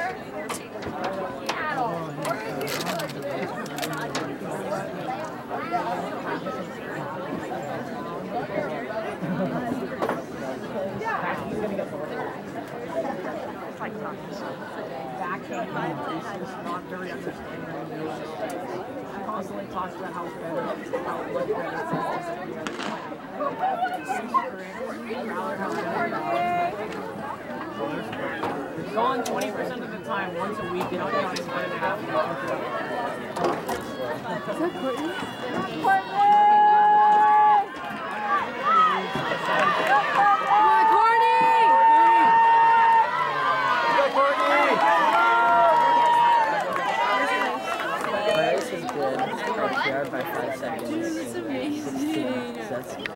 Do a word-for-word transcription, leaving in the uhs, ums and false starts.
Not very understanding. Constantly talks about how better, how much better it's gone twenty percent of the time, once a week, and only on one and a half hours. Is that Courtney? By five seconds. Dude, it's amazing. That's